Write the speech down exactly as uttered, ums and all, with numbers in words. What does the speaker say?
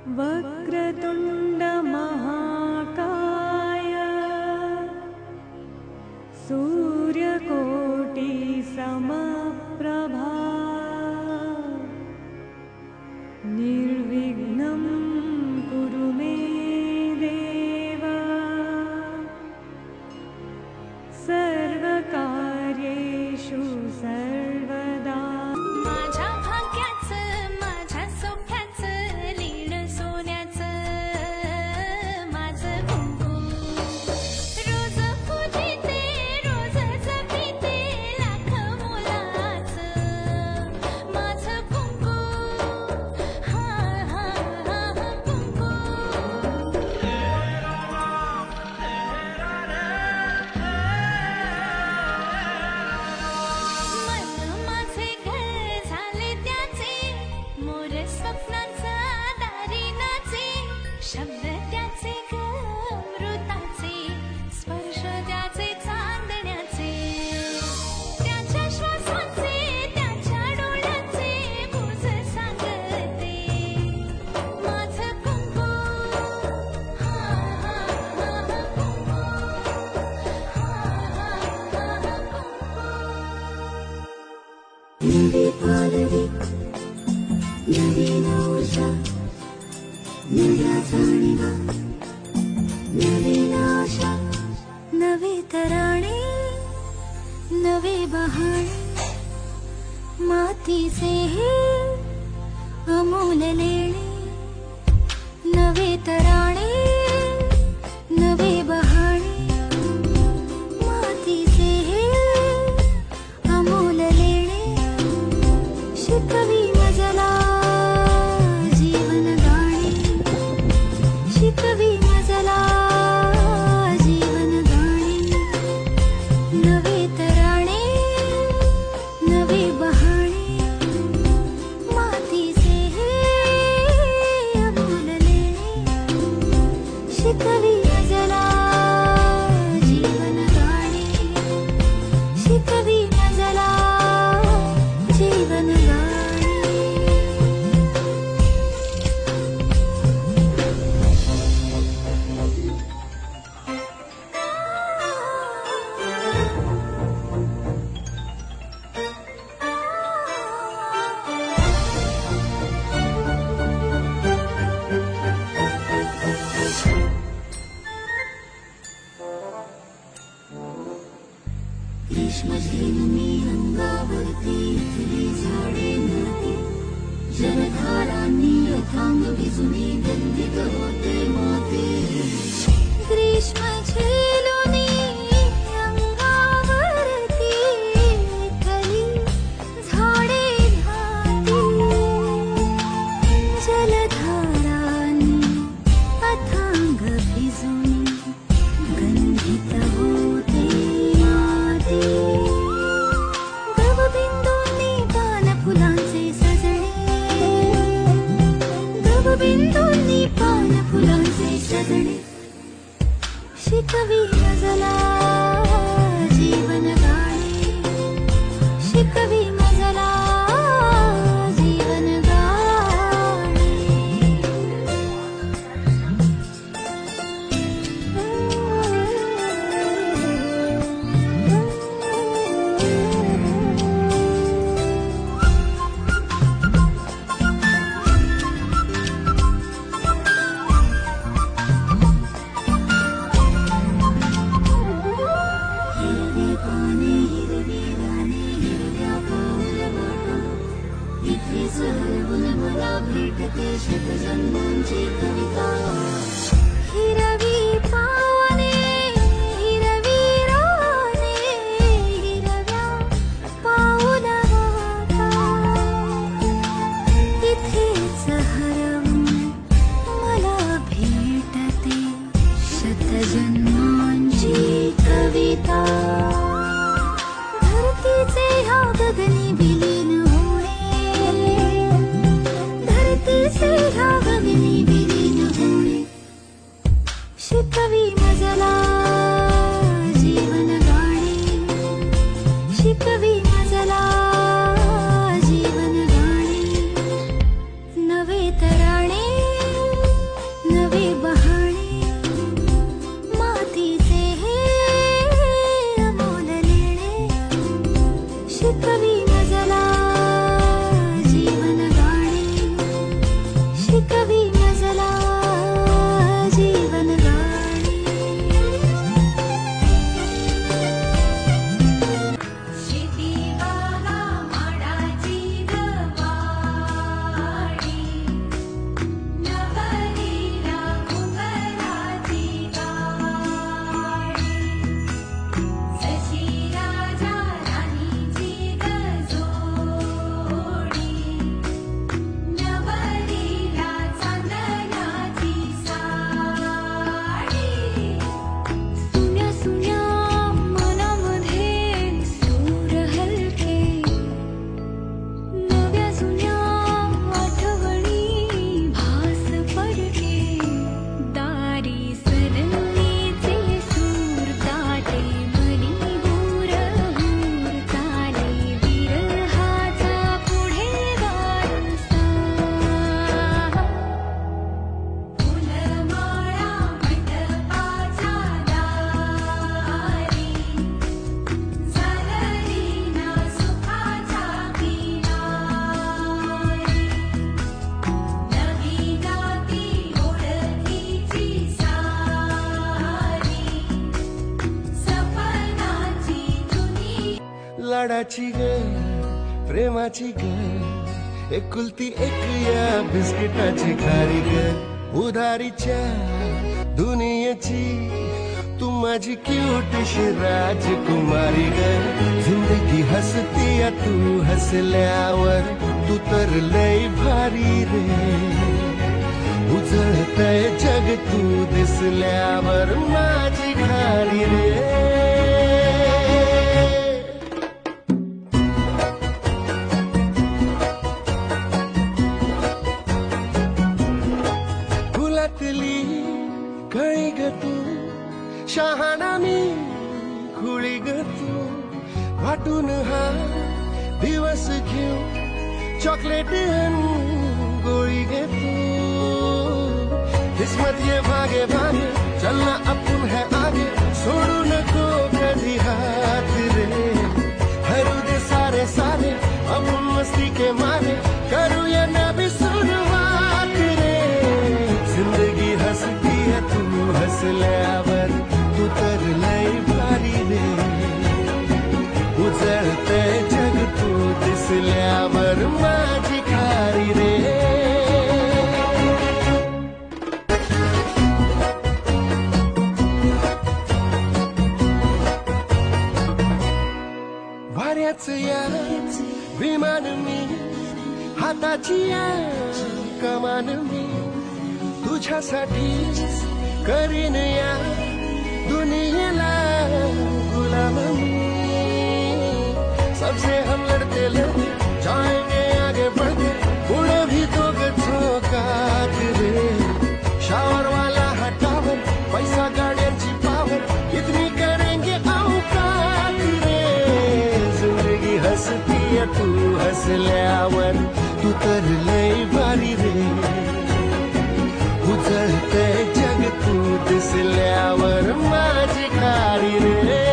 वक्रतुंड महाकाय सूर्यकोटि समप्रभा निर्विघ्नं कुरु मे देव सर्वकार्येषु सर्वदा। माझ्या भाग्याचं माझ्या सौख्याचं लीन सोन्याचं माझं कुंकू रोज पूजिते रोज जपिते लाख मोलाचं माझं कुंकू हा हा हा कुंकू। मन माझे घर झाले त्याचे मोर स्वप्नाचा दारी नाचे शब्द त्याचे अमृताचे स्पर्श त्याचे चांदण्याचे त्याच्या श्वासाचे त्याच्या डोळ्याचे बुज सांगते माझं कुंकू हा हा हा कुंकू हा हा हा कुंकू। नवे पालवी नवीन ऊर्जा नव्या जाणीवा नवीन आशा नवे तराणे नवे बहाणे मातीचे हे अमोल लेणे नवे तराणे नवे बहाणे मातीचे हे अमोल लेणे शिकवी मजला जीवन गाणे शिकवी मजला जीवन गाणे नवे तराणे नवे बहाणे मातीचे हे अमोल लेणे शिकवी मजला जीवन गाणे शिकवी मजला जीवन गाणे। ग्रीष्म झेलमी अंगावरती इथली झाडे नव्हती जलधारांनी अथांग भिजुनी गंधित होते माती। ग्रीष्म झेलुनी अंगावरती इथली झाडे नव्हती जलधारांनी अथांग भिजुनी गंधित होते माती। गवबिंदूंनी पानफुलांचे सजणे गवबिंदूंनी पानफुलांचे सजणे शिकवी मजला जीवन गाणे शिकवी मजला जीवन गाणे। हिरवी पाने हिरवी गाणे हिरव्या पाऊलवाटा इथे सहरवून मला भेटते शतजन्मांची कविता। हिरवी पाने हिरवी राने हिरव्या पाऊलवाटा इथेच हरवून मला भेटते शतजन्मांची कविता। धरतीचे ह्या गगनी विलीन होणे धरतीचे ह्या गगनी विलीन होणे शिकवी मजला जीवन गाणे शिकवी मजला जीवन गाणे शेती बागा माडाची गवाडी नवरीला घुंगराची गाडी सशी राजा राणीची गजोडी नवरीला चांदण्याची साडी सुन्या सुन्या मनामध्ये सूर हलके नव्या जुन्या आठवणी भास पडके दारी सरंगीचे सूर दाटे मनी हूर हूर चाले विरहाचा पुढे वारसा फुलमाळा मंडपाच्या दारी झालरीना सुखाचा किनारी नवी नाती ओळखीची सारी सपनाची जुनी लाडाची ग प्रेमाची ग एकुलती एक या बिस्किटाची खारी ग उधारीच्या दुनियेची तू माझी क्यूटशी राजकुमारी ग जिंदगी हसती या तू हसल्यावर तू तर लय भारी रे उजळतय जग तू दिसल्यावर माझी खारी रे फुलातली कळी ग तू शहाणा मी खुळी ग तू वाटून हा दिवस घेऊ चॉकलेट गोळी ग तू किस्मत ये भागे भागे चलना अपन है आगे छोड़ू नको कधी हाथ रे हरू दे सारे सारे अपन मस्ती के मारे करूया नवी शुरुआत रे जिंदगी हसती है तू हसल्यावर तू तर लय भारी रे उजळते जग तू दिसल्यावर माझी खारी रे वाऱ्याच या विमान मी हाताची या कमान मी तुझ्यासाठी करीन या दुनियेला गुलाम मी सबसे हम लड़ते लड़ते जाएंगे आगे बढ़ते उड़े भी तो झोंकात रे शावर वाला हटावर पैसा गाड़ियांची पावर इतनी करेंगे औकात रे जिंदगी हसती है तू हसल्यावर तू तर लय भारी रे उजळते जग तू दिसल्यावर माझी खारी रे